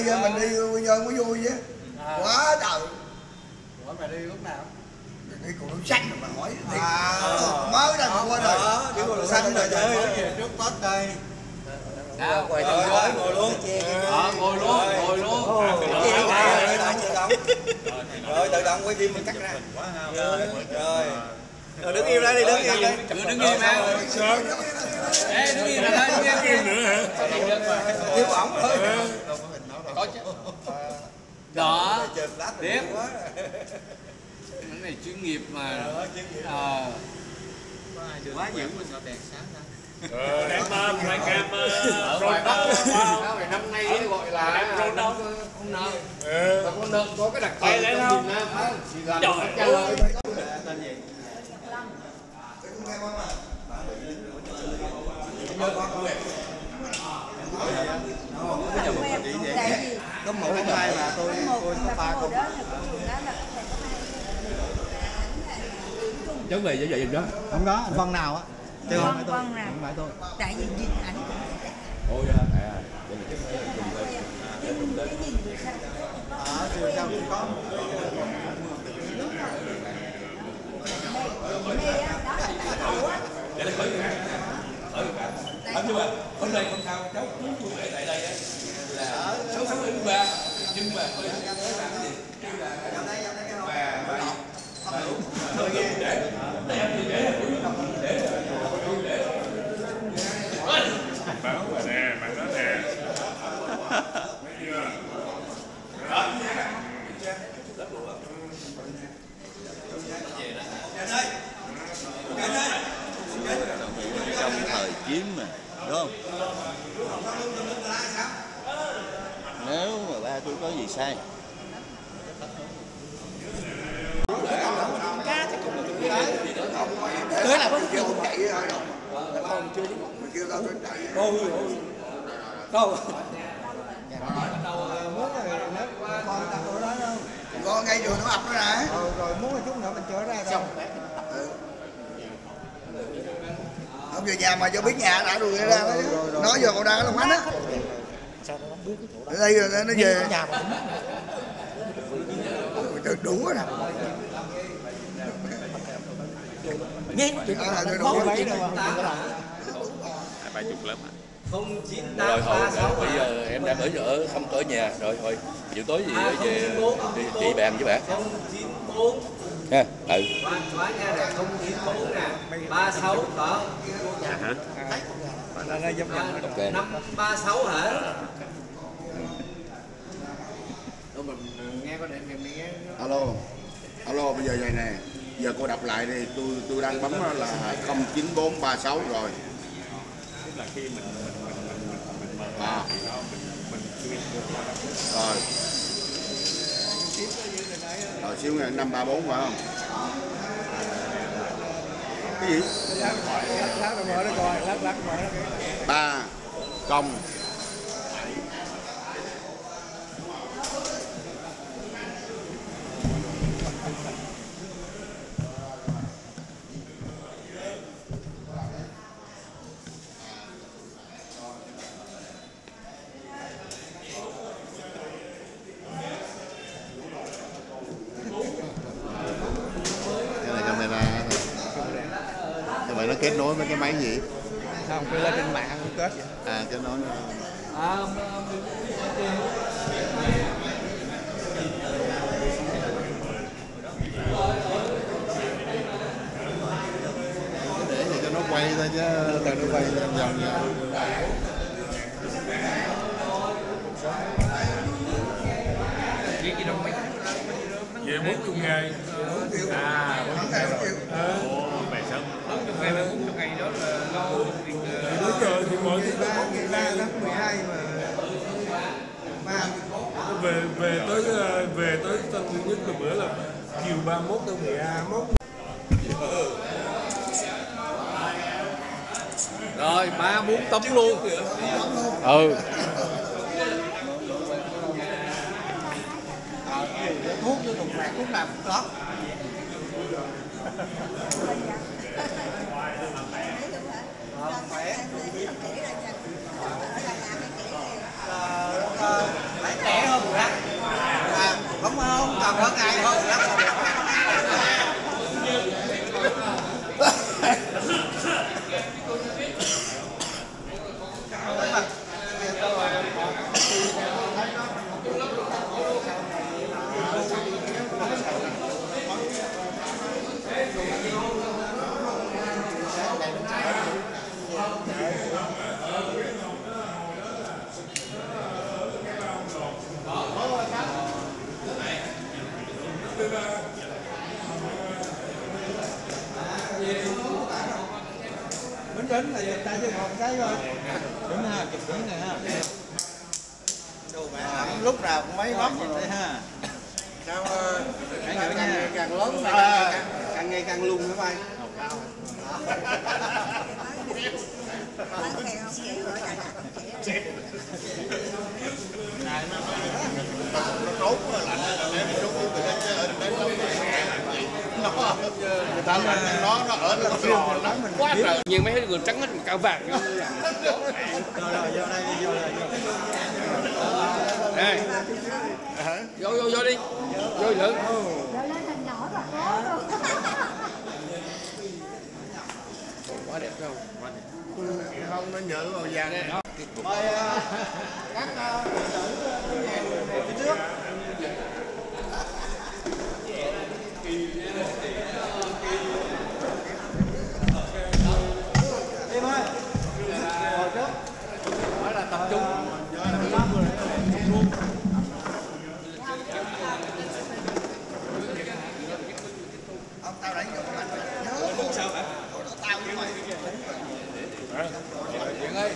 mình đi bây giờ mới vui chứ. Quá trời. Ủa mày đi lúc nào? Đi cùng nó xanh mà hỏi thì mới ra mà qua rồi. Đi cùng nó xanh rồi chơi về trước Tết đây. Nào, quay thằng dưới ngồi luôn. Ngồi luôn. Rồi tự động quay phim mình cắt ra. Rồi đứng im ra đi, đứng im đi. Đứng im nào. Ê, đứng im ra đứng im nữa hả? Thiếu ổng thôi. Có chứ. Đó. Tiếp. Cái này chuyên nghiệp mà. Quá dữ mình ngồi đèn sáng ra. Em phải cam ở ngoài Bắc năm nay gọi là không nợ. Con nợ có cái đặc thù lại không? Trời ơi. Tên gì? Có một cái hai mà tôi có pha không. Cháu về cho vậy đó. Không có, anh Vân nào á. Chứ không phải tôi. Không phải tôi. Tại vì nhìn ảnh cũng Ôi vậy là chắc cái nhìn được sao? Chiều sau cũng có. để lấy khởi nhưng mà hôm nay không sao cháu muốn vui vẻ tại đây là 6673 nhưng mà tôi nói là cái gì mà đúng để em thì để báo mà nè, bạn đó nè. Trong thời chiến mà, đúng không? Nếu mà ba tôi có gì sai Thế là vẫn kêu chạy rồi. Không chưa mình kêu tao đến chạy. Câu. Muốn rồi nếu con ta ở đó đâu. Con ngay đường nó ập nó ra. Rồi muốn một chút nữa mình chở ra đâu. Không về nhà mà cho biết nhà đã rồi ra đó. Nói giờ còn đang ở Long Khánh á. Ở đây rồi nó về. Đủ rồi nè. Nghe. Đủ rồi. 30 lớp à. rồi thôi bây giờ em đang ở không ở nhà rồi thôi chiều tối gì về chị bàn với bạn ha xóa nha nè 094 nè 36 có Hả? ok 536 hả? Đâu mình nghe có điện mình nghe. Alo bây giờ vậy nè, giờ cô đọc lại đi, tôi đang bấm là 09436 rồi. Tức là khi mình Rồi. Rồi xíu nghe 534 phải không? Cái gì? Lát mở nó coi, lát mở nó. 3 công nó kết nối với cái máy gì? Không, cứ lên trên mạng không kết vậy. À, kết nối. Để thì cho nó quay thôi chứ, từ nó quay vòng vòng. về 40 ngày. À, 40 ngày rồi. Về sớm. 40 ngày đó là lâu. Bây giờ thì mọi thứ nó có ngày 3 tháng 12 mà về tới Tân Nguyên Nhất là bữa là chiều 31 tháng 12. rồi 3-4 tấm luôn ừ Thuốc vô thùng mạc, thuốc nào cũng có. Khỏe. kính là giật tay chứ một cái thôi. Đúng ha, chụp kính này ha. Lúc nào cũng mấy bóc vậy ha. Sao càng ngày càng lớn càng ngày càng lùn hả bay? người ta nó ở nó lò nó quá trời. Nhưng mấy người trắng hết cao vàng. Rồi vô đây đi, vô đây. Đây. Vô đi. Vô lượn. Quá đẹp không? Không nó nhựa màu vàng này. Mời các phía trước. Em ơi, ngồi trước. Phải là tập trung. Ông tao đẩy vô anh nhớ không sao hả? Tao với mày. Chuyện ơi.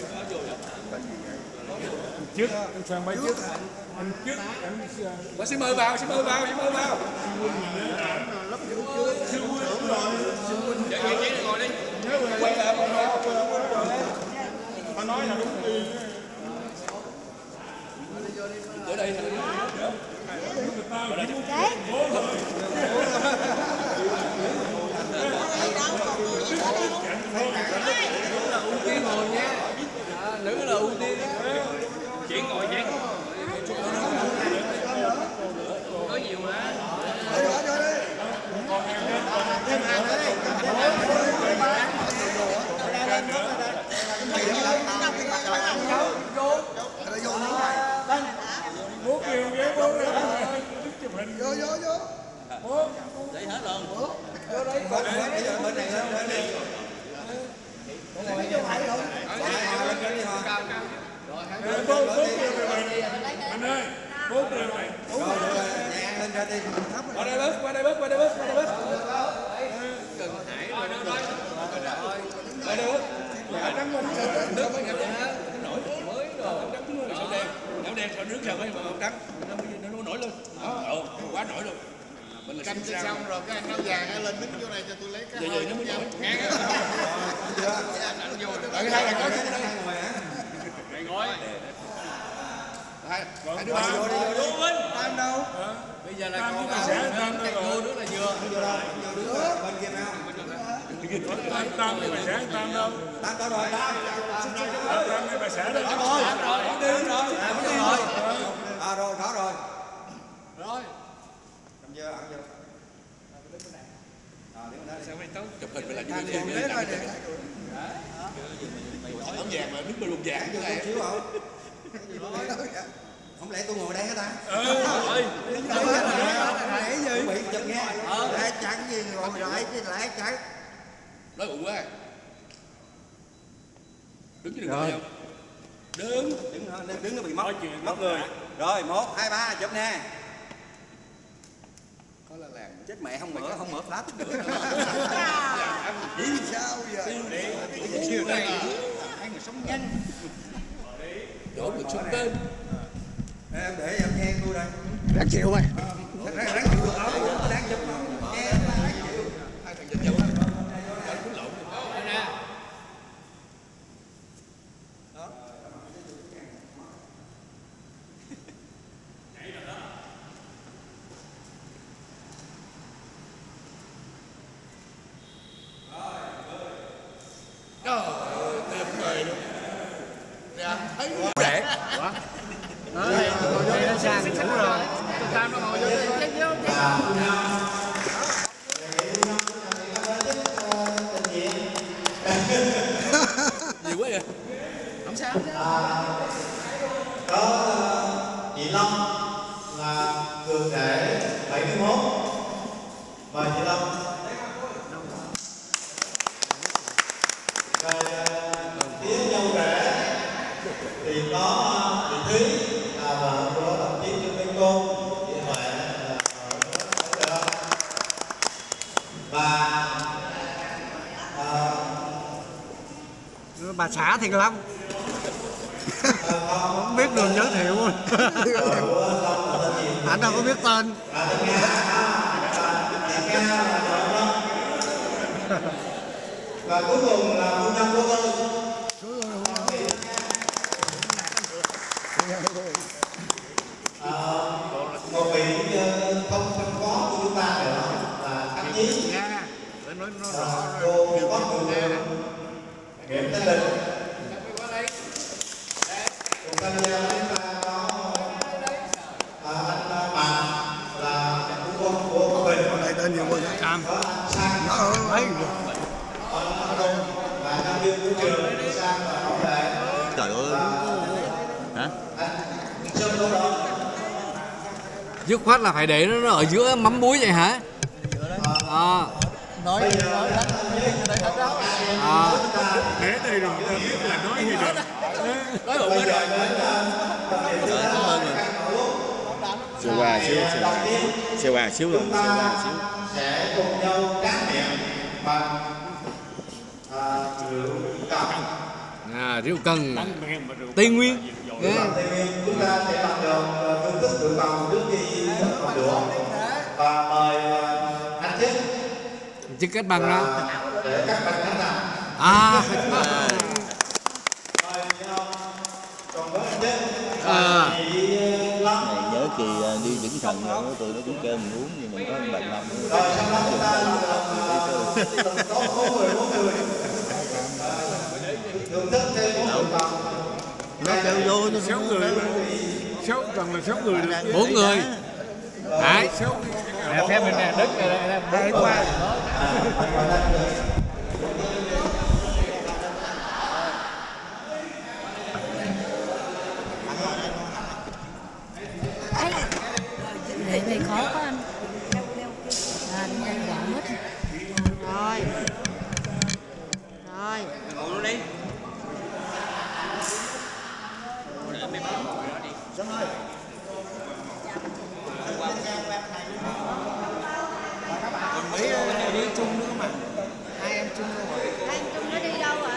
Trước anh sang mấy trước anh trước anh Xin mời vào. Lấp vô chưa sướng rồi. Vậy ngồi đi. quay lại mà nói là đúng đi. Ở đây ưu tiên ngồi nha. Nữ là ưu tiên. Chuyện ngồi chuyện. Có nhiều mà. Bố kêu ghé bố chụp hình Vô. bố Đấy hết luôn. Vô đây. Bên này lên, bên này. bố kêu về anh ơi bố kêu này Lên ra đi. Qua đây bớt. Gần Hải rồi đó. Qua đây bớt. Nước mới nhập ra. Nổi mới rồi. Đậu đen sao nước sao mới màu trắng. Nó nổi lên. Quá nổi luôn. Mình là Canh xong rồi cái anh áo vàng á lên đứng chỗ này cho tôi lấy cái. Vậy nó mới nổi. Ngang á. Ở hai là có cái đây. Mày ngồi. Hai còn đứa ba Vô bên. Tam đâu? Bây giờ là tam còn với bà xã tam chạy vô nước là vừa. Vô đâu? Vô đứa bên kia nào? tam với bà xã tam đâu Tam đâu rồi? tam với bà xã đâu Rồi, đi rồi. Rồi, rõ rồi. Rồi. Cầm dơ, ăn vô. Sao mày tao chụp hình mày làm gì vậy? Áo vàng mà đứng bên lùng vàng như này. Chiếu không? Không lẽ tôi ngồi đây hả ta? Rồi. Nãy gì? Bị chụp nghe. Lại chẳng gì ngồi lại chứ lại chẳng. Nói bụng quá. Đứng chứ đừng có nhau. Đứng nó bị mất người. Rồi 1, 2, 3 chụp nè. Có là làng. Chết mẹ không mở flash nữa. Vì sao giờ? Chiều này anh người sống nhanh. Chỗ được xuống tên. Em để em khen tôi đây. Đáng chịu mày. Ráng chịu được không? Đáng chụp không? Hai thằng giật dầu. Anh cũng lộn. Đây nè. Tuyệt vời luôn. Thấy rẻ. Đây nó sang ngủ rồi. Tam nó ngồi vô đây. Nhiều quá vậy. Không sao. Có chị Long là cường thể 71. Mời chị Long. Rồi phía dâu rể thì có chị Thúy là vợ của đồng chí Trương Minh Côn, chị Huệ là vợ và là xã Thiện Long. Không biết đường giới thiệu. Anh đâu có biết tên. Và cuối cùng là phu nhân của tôi. Một vị không có của chúng ta nữa là khách nhí. Cô có Nguyễn Thanh Bình. Cùng tham gia chúng ta có anh Bằng là phu quân của Quảng Bình. Con này tên nhiều hơn. Sang Ấy. và nhân viên của trường Sang và bảo vệ. Trời ơi. Hả? Dứt khoát là phải để nó ở giữa mắm muối vậy hả? Nói đánh đây hết đó. Để đây rồi người ta biết là nói gì được. Nói hụt hết rồi. Cảm ơn rồi. Siêu quà xíu, siêu quà xíu luôn, siêu quà xíu. Sẽ cùng nhau tráng miệng bằng rượu cần. Rượu cần Tây Nguyên. Tây Nguyên chúng ta sẽ làm được phương thức rượu cần trước khi làm được. Và mời anh Chức. Chứ kết bằng ra. Để các bạn khán giả. Còn với anh Chức chị Lâm. Này nhớ kỳ đi Vĩnh Thần rồi tụi nó cũng kêu mình uống nhưng mình có bệnh lắm. Rồi sau đó chúng ta tốt 4 người thưởng thức thêm 4 rượu cần. Nó kêu vô nó 6 người. 6 toàn là 6 người được. 4 người. Đấy. Phép bên này đất này đây qua. Này khó quá anh. Đúng rồi, gọn hết. Rồi. Rồi. Ngồi luôn đi. Còn mấy đi chung nữa mà. Hai em chung luôn rồi. Hai em chung nó đi đâu rồi?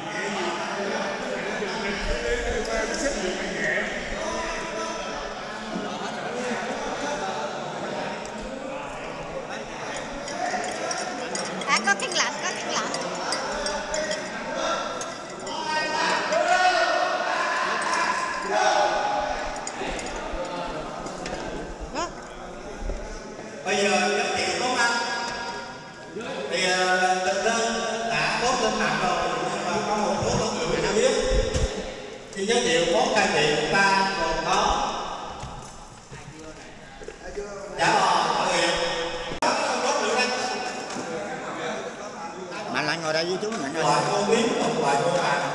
Có khăn lạnh, có khăn lạnh. Bây giờ giới thiệu món ăn thì thực đơn đã có lên mạng rồi nhưng mà có một số con người đã biết. Khi giới thiệu món khai vị của ta gồm có chả bò mọi người. Mạnh lại ngồi đây với chú Mạnh ơi. Loại con miếng và loại con vàng.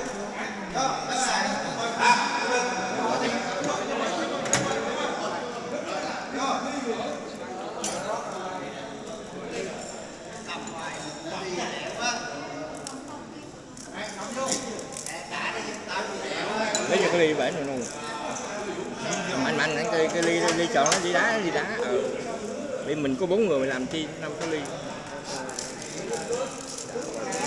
Lấy cho cái ly bể này luôn. Mạnh cái ly chọn nó ly đá. Vì mình có 4 người mình làm chi 5 cái ly.